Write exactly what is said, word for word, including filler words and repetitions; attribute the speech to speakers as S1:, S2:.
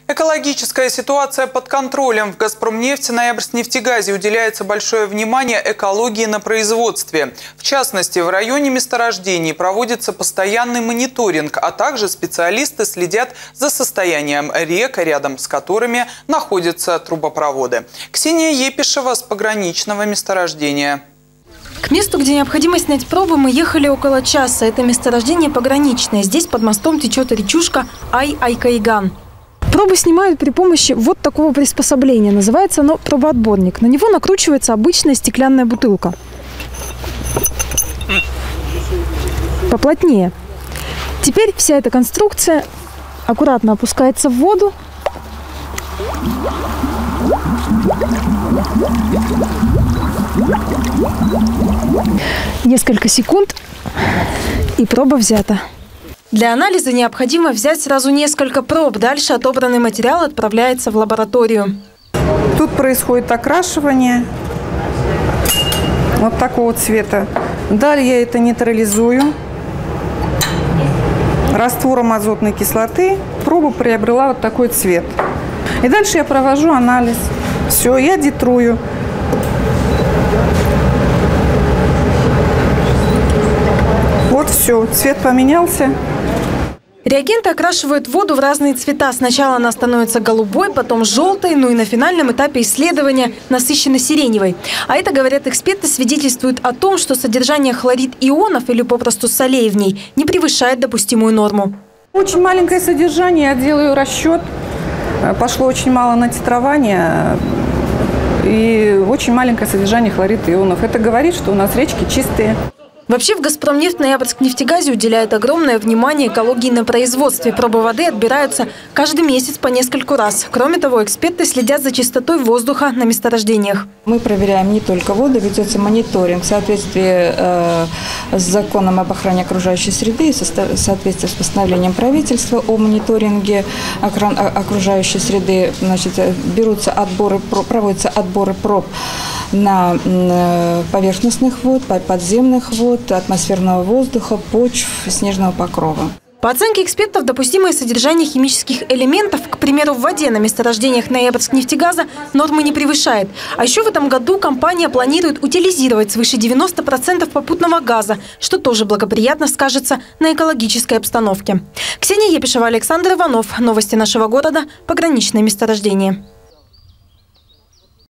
S1: Экологическая ситуация под контролем. В «Газпромнефти», «Ноябрьскнефтегазе» уделяется большое внимание экологии на производстве. В частности, в районе месторождений проводится постоянный мониторинг, а также специалисты следят за состоянием рек, рядом с которыми находятся трубопроводы. Ксения Епишева с пограничного месторождения.
S2: К месту, где необходимо снять пробы, мы ехали около часа. Это месторождение пограничное. Здесь под мостом течет речушка Ай-Айкайган. Пробы снимают при помощи вот такого приспособления. Называется оно пробоотборник. На него накручивается обычная стеклянная бутылка. Поплотнее. Теперь вся эта конструкция аккуратно опускается в воду. Несколько секунд, и проба взята. Для анализа необходимо взять сразу несколько проб. Дальше отобранный материал отправляется в лабораторию.
S3: Тут происходит окрашивание вот такого цвета. Далее я это нейтрализую раствором азотной кислоты. Проба приобрела вот такой цвет. И дальше я провожу анализ. Все, я дитрую. Вот все, цвет поменялся.
S2: Реагенты окрашивают воду в разные цвета. Сначала она становится голубой, потом желтой, ну и на финальном этапе исследования насыщенно сиреневой. А это, говорят эксперты, свидетельствует о том, что содержание хлорид ионов или попросту солей в ней не превышает допустимую норму.
S3: Очень маленькое содержание, я делаю расчет. Пошло очень мало на титрование и очень маленькое содержание хлорид ионов. Это говорит, что у нас речки чистые.
S2: Вообще в «Газпромнефть», «Ноябрьскнефтегазе» уделяют огромное внимание экологии на производстве. Пробы воды отбираются каждый месяц по нескольку раз. Кроме того, эксперты следят за чистотой воздуха на месторождениях.
S4: Мы проверяем не только воду, ведется мониторинг в соответствии э, с законом об охране окружающей среды и в соответствии с постановлением правительства о мониторинге окружающей среды. Значит, берутся отборы, проводятся отборы проб на поверхностных вод, подземных вод, атмосферного воздуха, почв, снежного покрова.
S2: По оценке экспертов, допустимое содержание химических элементов, к примеру, в воде на месторождениях «Ноябрьскнефтегаза» нормы не превышает. А еще в этом году компания планирует утилизировать свыше девяноста процентов попутного газа, что тоже благоприятно скажется на экологической обстановке. Ксения Епишева, Александр Иванов. Новости нашего города. Пограничное месторождение.